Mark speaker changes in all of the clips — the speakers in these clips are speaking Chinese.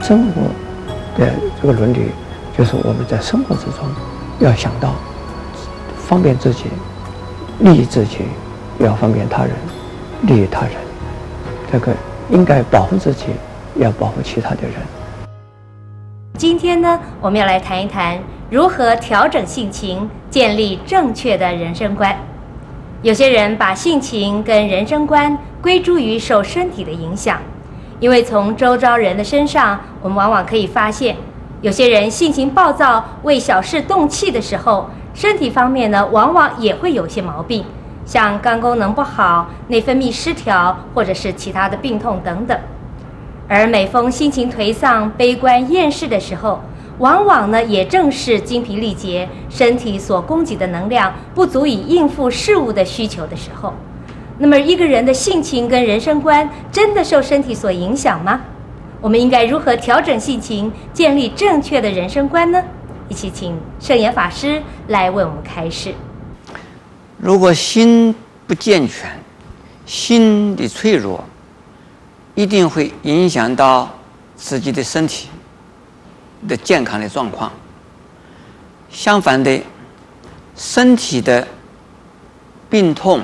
Speaker 1: 生活的这个伦理，就是我们在生活之中要想到方便自己、利益自己，也要方便他人、利益他人。这个应该保护自己，也要保护其他的人。
Speaker 2: 今天呢，我们要来谈一谈如何调整性情，建立正确的人生观。有些人把性情跟人生观归诸于受身体的影响，因为从周遭人的身上，我们往往可以发现，有些人性情暴躁、为小事动气的时候，身体方面呢，往往也会有些毛病，像肝功能不好、内分泌失调，或者是其他的病痛等等。而每逢心情颓丧、悲观、厌世的时候，往往呢也正是精疲力竭，身体所供给的能量不足以应付事物的需求的时候。那么一个人的性情跟人生观真的受身体所影响吗？我们应该如何调整性情，建立正确的人生观呢？一起请圣严法师来为我们开示。
Speaker 3: 如果心不健全，心的脆弱，一定会影响到自己的身体的健康的状况。相反的，身体的病痛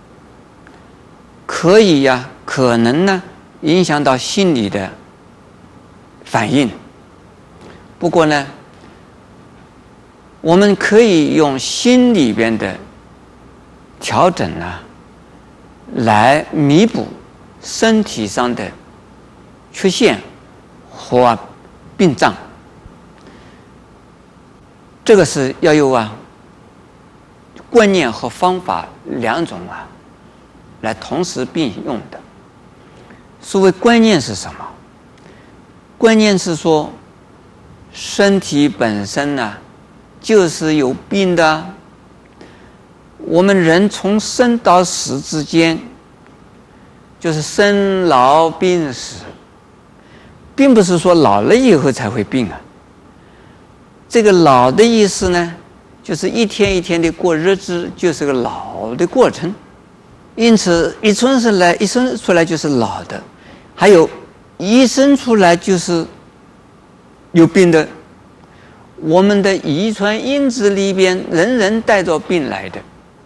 Speaker 3: 可能呢影响到心理的反应。不过呢，我们可以用心里边的调整来弥补身体上的缺陷或病障。这个是要有观念和方法两种来同时并用的。所谓观念是什么？观念是说身体本身就是有病的。我们人从生到死之间，就是生老病死，并不是说老了以后才会病这个老的意思呢，就是一天一天的过日子，就是个老的过程。因此一生出来就是老的，还有一生出来就是有病的。我们的遗传因子里边人人带着病来的，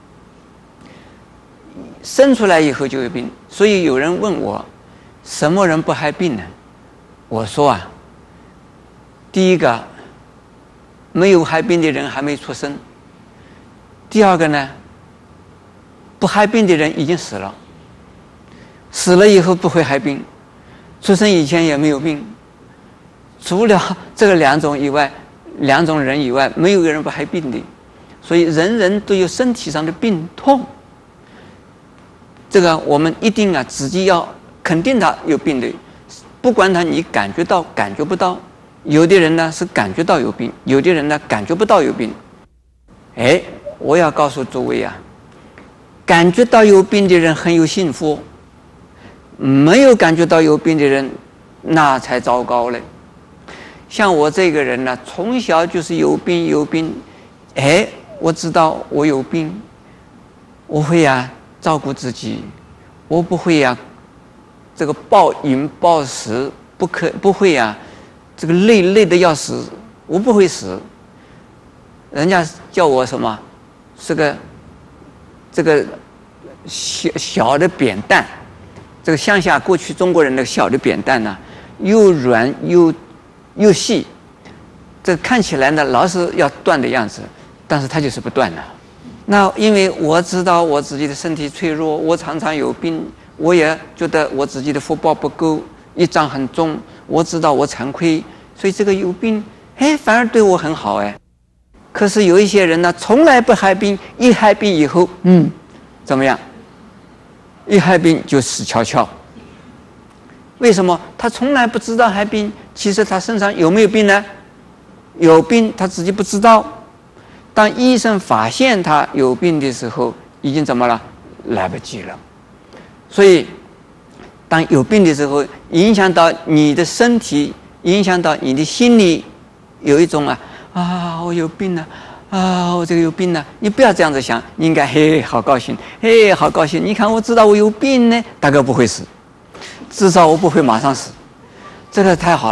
Speaker 3: 生出来以后就有病。所以有人问我，什么人不害病呢？我说第一个，没有害病的人还没出生；第二个呢，不害病的人已经死了，死了以后不会害病，出生以前也没有病。除了这个两种人以外，没有一个人不害病的。所以人人都有身体上的病痛，这个我们一定自己要肯定他有病的，不管你感觉到感觉不到。有的人是感觉到有病，有的人感觉不到有病。我要告诉诸位感觉到有病的人很有幸福，没有感觉到有病的人那才糟糕嘞。像我这个人从小就是有病，我知道我有病，我会照顾自己，我不会这个暴饮暴食，不会这个累的要死，我不会死。人家叫我什么？是个这个小的扁担，这个乡下过去中国人的小的扁担又软又细，这看起来老是要断的样子，但是它就是不断的。那因为我知道我自己的身体脆弱，我常常有病，我也觉得我自己的福报不够，业障很重，我知道我惭愧，所以这个有病反而对我很好可是有一些人从来不害病，一害病以后怎么样？一害病就死翘翘。为什么？他从来不知道害病，其实他身上有没有病呢？有病他自己不知道。当医生发现他有病的时候，已经怎么了？来不及了。所以当有病的时候，影响到你的身体，影响到你的心理，有一种我有病了我这个有病了。你不要这样子想，你应该好高兴，好高兴。你看我知道我有病呢，大概不会死，至少我不会马上死，这个太好了。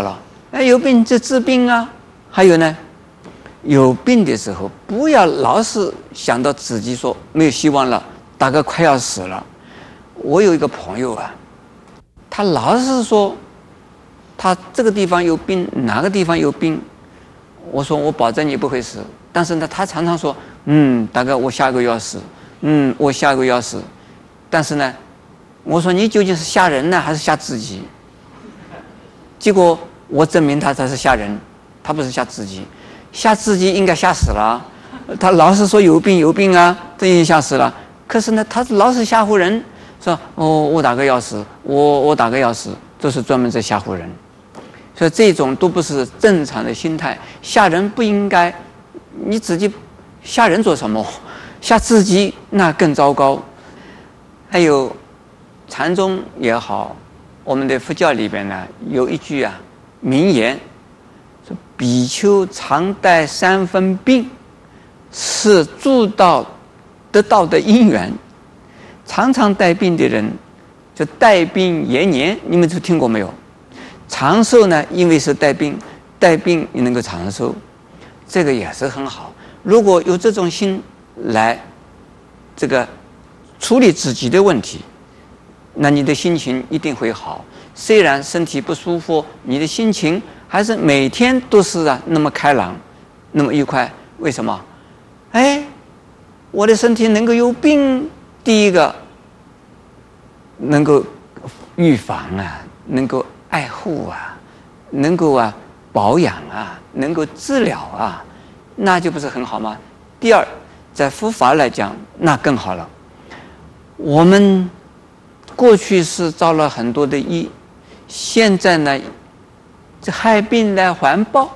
Speaker 3: 有病就治病啊。还有呢，有病的时候不要老是想到自己说没有希望了，大概快要死了。我有一个朋友啊，他老是说他这个地方有病，哪个地方有病。我说我保证你不会死，但是呢，他常常说大概我下个月要死，我下个月要死。但是呢，我说你究竟是吓人呢，还是吓自己？结果我证明他才是吓人，他不是吓自己。吓自己应该吓死了，他老是说有病啊，这已经吓死了。可是呢，他老是吓唬人，说我大概要死，我大概要死，这是专门在吓唬人。所以这种都不是正常的心态，吓人不应该。你自己吓人做什么？吓自己那更糟糕。还有禅宗也好，我们的佛教里边呢有一句名言，说比丘常带3分病，是助道得道的因缘。常常带病的人就带病延年，你们都听过没有？长寿呢，因为是带病你能够长寿，这个也是很好。如果有这种心来这个处理自己的问题，那你的心情一定会好。虽然身体不舒服，你的心情还是每天都是那么开朗，那么愉快。为什么？我的身体能够有病，第一个能够预防能够爱护能够保养能够治疗那就不是很好吗？第二，在佛法来讲，那更好了。我们过去是造了很多的业，现在呢，这害病来还报，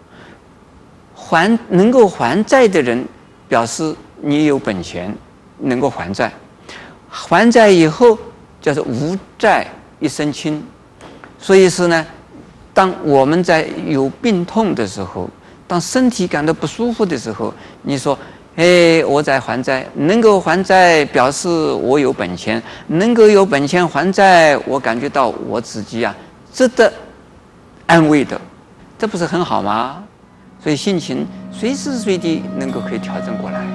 Speaker 3: 能够还债的人，表示你有本钱，能够还债。还债以后叫做无债一身轻。所以是呢，当我们在有病痛的时候，当身体感到不舒服的时候，你说我在还债，能够还债表示我有本钱，能够有本钱还债，我感觉到我自己值得安慰的，这不是很好吗？所以心情随时随地能够可以调整过来。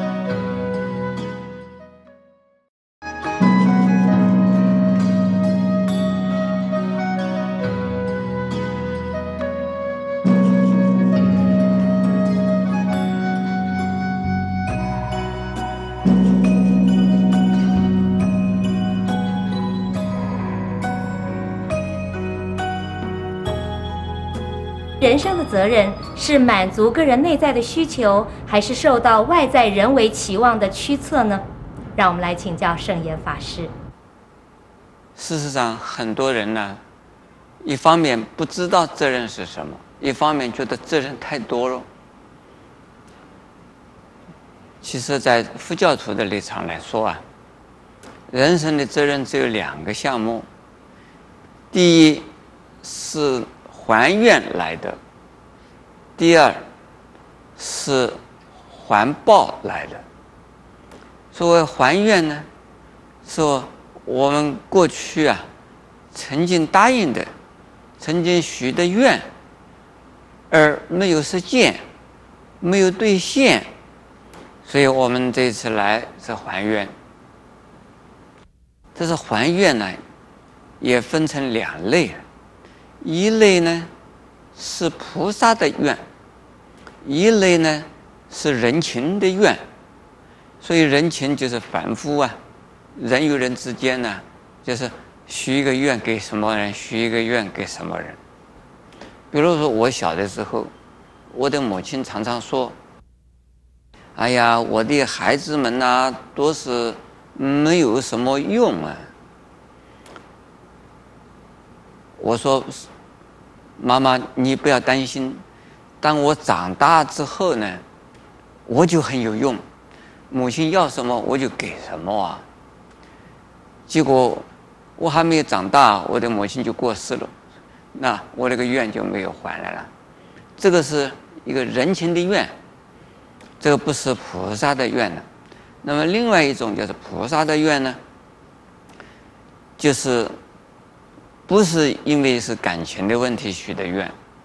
Speaker 2: 人生的责任是满足个人内在的需求，还是受到外在人为期望的驱策呢？让我们来请教圣严法师。
Speaker 3: 事实上，很多人呢，一方面不知道责任是什么，一方面觉得责任太多了。其实，在佛教徒的立场来说人生的责任只有2个项目，第一是还愿来的，第二是还报来的。所谓还愿呢，说我们过去曾经答应的，曾经许的愿，而没有实践，没有兑现，所以我们这次来是还愿。这是还愿呢，也分成2类。一类呢是菩萨的愿，一类呢是人情的愿。所以人情就是凡夫人与人之间呢，就是许一个愿给什么人，许一个愿给什么人。比如说我小的时候，我的母亲常常说：“哎呀，我的孩子们都是没有什么用我说：“妈妈，你不要担心，当我长大之后呢，我就很有用，母亲要什么我就给什么结果我还没有长大，我的母亲就过世了，那我这个愿就没有还来了。这个是一个人情的愿，这个不是菩萨的愿了。那么另外一种就是菩萨的愿呢，就是不是因为是感情的问题许的愿，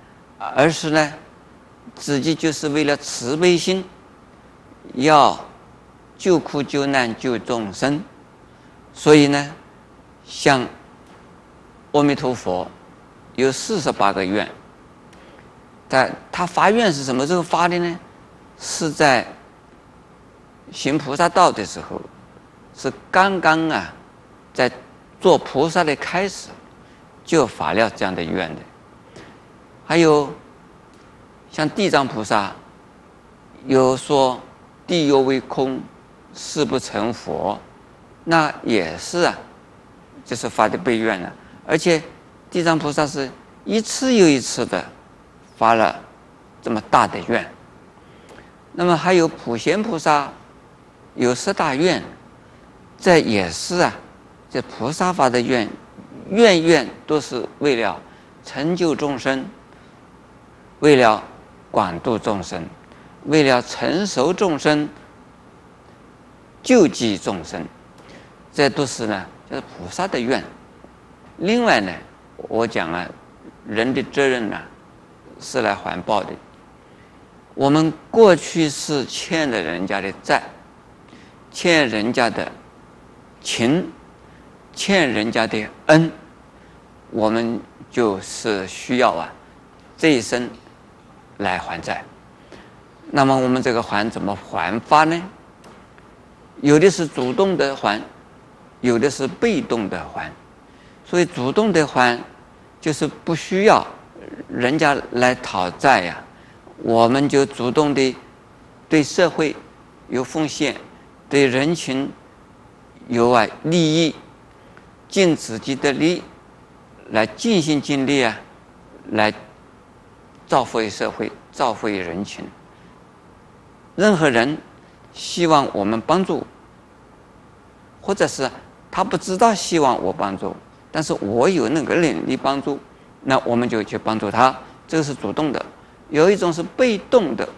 Speaker 3: 而是呢，自己就是为了慈悲心，要救苦救难救众生，所以呢，像阿弥陀佛有48个愿，他发愿是什么时候发的呢？是在行菩萨道的时候，是刚刚在做菩萨的开始就发了这样的愿的。还有像地藏菩萨有说地犹为空，誓不成佛，那也是就是发的悲愿了。而且地藏菩萨是一次又一次的发了这么大的愿。那么还有普贤菩萨有10大愿，这也是这菩萨发的愿，愿都是为了成就众生，为了广度众生，为了成熟众生，救济众生，这都是就是菩萨的愿。另外呢，我讲人的责任是来还报的。我们过去是欠了人家的债，欠人家的情，欠人家的恩，我们就是需要这一生来还债。那么我们这个还怎么还法呢？有的是主动的还，有的是被动的还。所以主动的还就是不需要人家来讨债我们就主动的对社会有奉献，对人群有利益，尽自己的力来尽心尽力来造福于社会，造福于人群。任何人希望我们帮助，或者是他不知道希望我帮助，但是我有那个能力帮助，那我们就去帮助他，这个是主动的。有一种是被动的，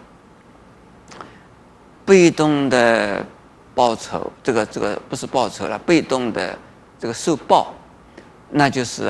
Speaker 3: 被动的报酬，这个不是报酬了，被动的这个受报，那就是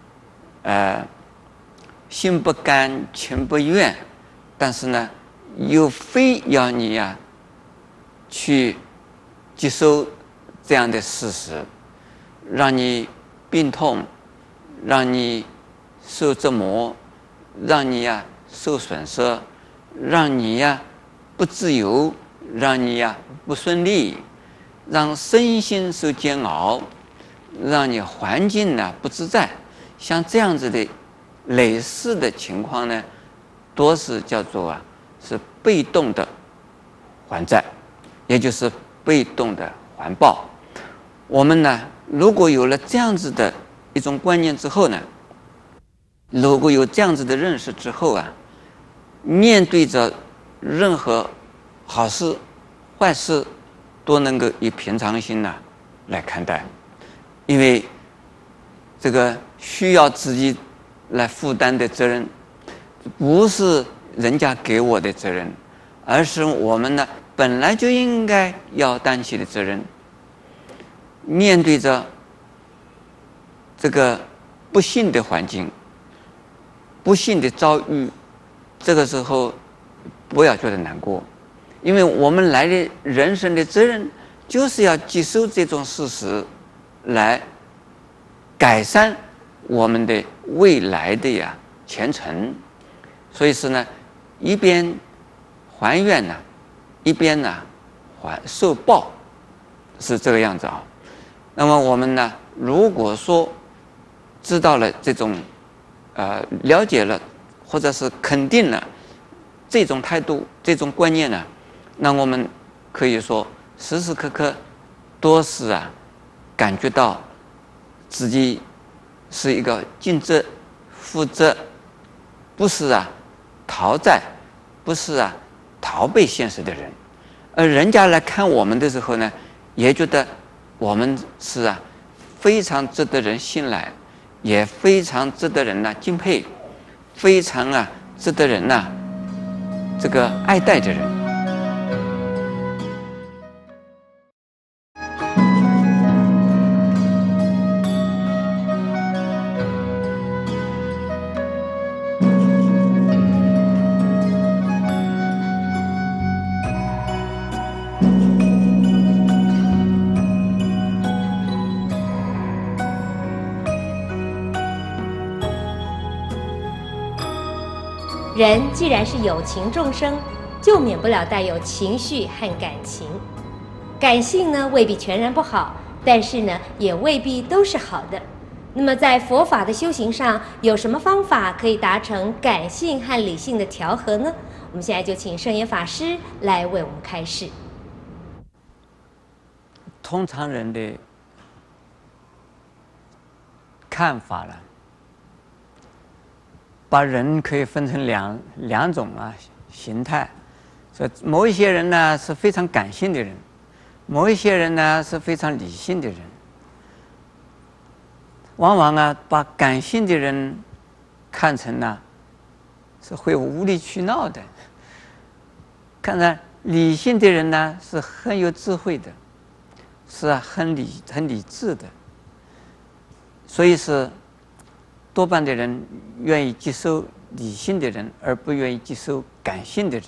Speaker 3: 心不甘情不愿，但是呢又非要你去接受这样的事实，让你病痛，让你受折磨，让你受损失，让你不自由，让你不顺利，让身心受煎熬，让你环境不自在。像这样子的类似的情况呢，多是叫做是被动的还债，也就是被动的还报。我们如果有了这样子的一种观念之后呢，如果有这样子的认识之后面对着任何好事坏事都能够以平常心来看待。因为这个需要自己来负担的责任不是人家给我的责任，而是我们本来就应该要担起的责任。面对着这个不幸的环境，不幸的遭遇，这个时候不要觉得难过，因为我们来的人生的责任就是要接受这种事实，来改善我们的未来的前程。所以是一边还愿一边还受报，是这个样子那么我们如果说知道了这种了解了或者是肯定了这种态度这种观念那我们可以说时时刻刻都是感觉到自己是一个尽责负责，不是逃债，不是逃避现实的人。而人家来看我们的时候呢，也觉得我们是非常值得人信赖，也非常值得人敬佩，非常值得人这个爱戴的人。
Speaker 2: 人既然是有情众生，就免不了带有情绪和感情。感性呢，未必全然不好，但是呢，也未必都是好的。那么在佛法的修行上，有什么方法可以达成感性和理性的调和呢？我们现在就请圣严法师来为我们开示。
Speaker 3: 通常人的看法了，把人可以分成两种形态。所以某一些人呢是非常感性的人，某一些人呢是非常理性的人。往往把感性的人看成是会无理取闹的，看着理性的人呢是很有智慧的，是很理智的。所以是多半的人愿意接受理性的人，而不愿意接受感性的人。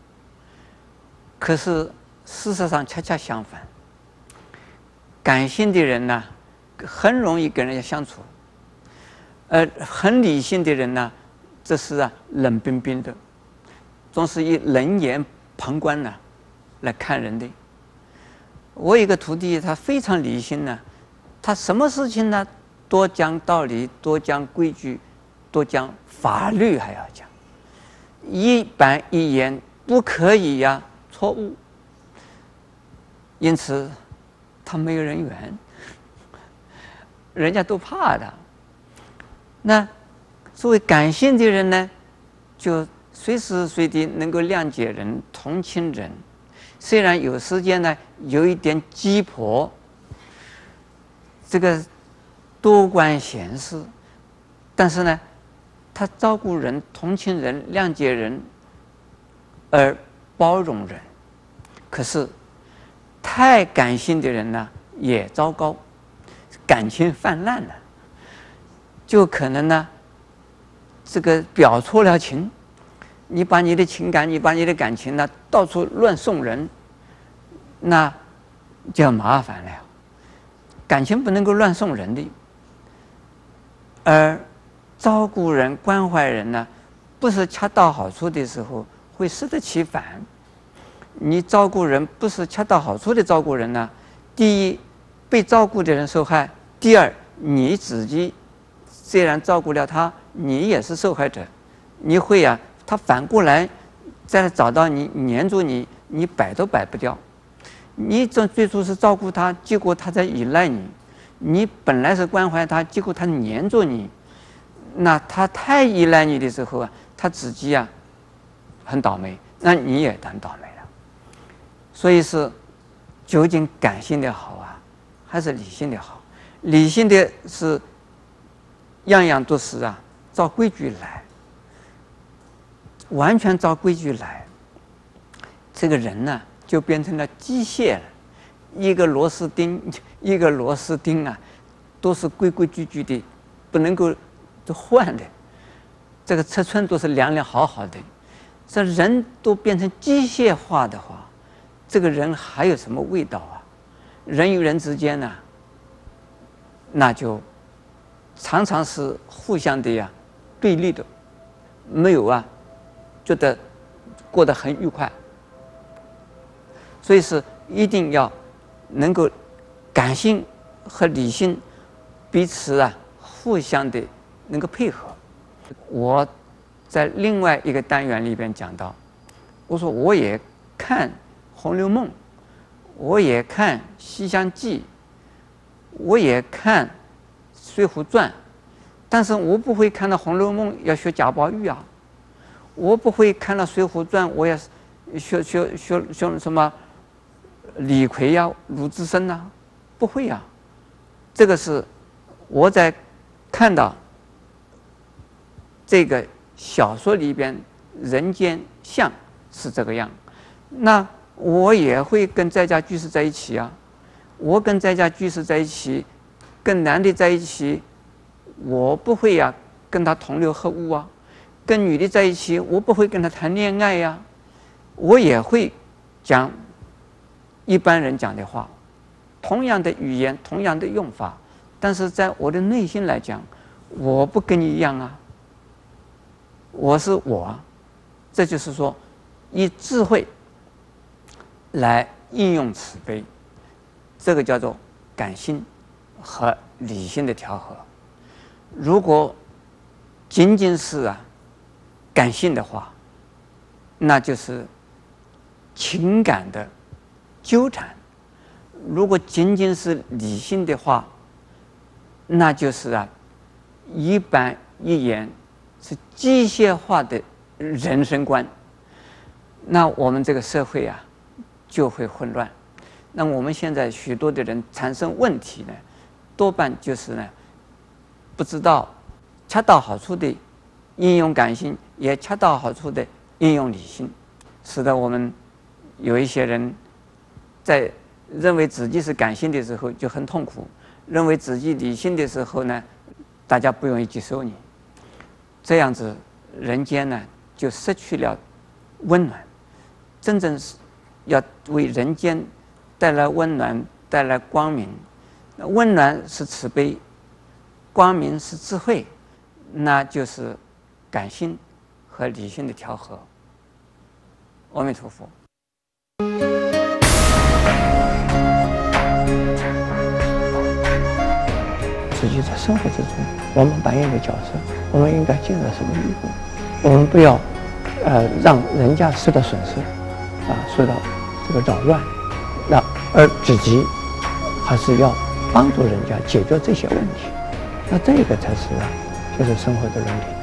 Speaker 3: 可是事实上恰恰相反，感性的人呢很容易跟人家相处，而很理性的人呢，这是冷冰冰的，总是以冷眼旁观来看人的。我有一个徒弟，他非常理性呢，他什么事情呢多讲道理，多讲规矩，多讲法律，还要讲一板一眼，不可以错误。因此他没有人缘，人家都怕他。那作为感性的人呢，就随时随地能够谅解人、同情人，虽然有时间呢有一点鸡婆，这个多管闲事，但是呢他照顾人、同情人、谅解人而包容人。可是太感性的人呢也糟糕，感情泛滥了，就可能这个表错了情，你把你的情感，你把你的感情到处乱送人，那就麻烦了。感情不能够乱送人的，而照顾人、关怀人呢，不是恰到好处的时候，会适得其反。你照顾人不是恰到好处的照顾人呢，第一，被照顾的人受害；第二，你自己虽然照顾了他，你也是受害者。你会他反过来再找到你，黏住你，你摆都摆不掉。你最初是照顾他，结果他在依赖你；你本来是关怀他，结果他黏住你。那他太依赖你的时候他自己很倒霉，那你也很倒霉了。所以是究竟感性的好还是理性的好？理性的是样样都是照规矩来，完全照规矩来，这个人呢就变成了机械了，一个螺丝钉一个螺丝钉都是规规矩矩的，不能够换的，这个尺寸都是量好好的。这人都变成机械化的话，这个人还有什么味道人与人之间那就常常是互相的对立的，没有觉得过得很愉快。所以是一定要能够感性和理性彼此互相的能够配合。我在另外一个单元里边讲到，我说我也看《红楼梦》，我也看《西厢记》，我也看《水浒传》，但是我不会看到《红楼梦》要学贾宝玉我不会看到《水浒传》我也学什么李逵鲁智深不会这个是我在看到这个小说里边人间相是这个样，那我也会跟在家居士在一起我跟在家居士在一起，跟男的在一起，我不会跟他同流合污跟女的在一起，我不会跟他谈恋爱我也会讲一般人讲的话，同样的语言，同样的用法，但是在我的内心来讲，我不跟你一样我是我这就是说，以智慧来应用慈悲，这个叫做感性和理性的调和。如果仅仅是感性的话，那就是情感的纠缠；如果仅仅是理性的话，那就是一板一眼，是机械化的人生观。那我们这个社会就会混乱。那我们现在许多的人产生问题呢，多半就是呢不知道恰到好处的应用感性，也恰到好处的应用理性，使得我们有一些人在认为自己是感性的时候就很痛苦，认为自己理性的时候呢，大家不愿意接受你。这样子人间呢就失去了温暖。真正是要为人间带来温暖，带来光明。温暖是慈悲，光明是智慧，那就是感性和理性的调和。阿弥陀佛。
Speaker 1: 自己在生活之中，我们扮演的角色，我们应该尽了什么义务？我们不要让人家受到损失，受到这个扰乱，那而自己还是要帮助人家解决这些问题。那这个才是就是生活的伦理。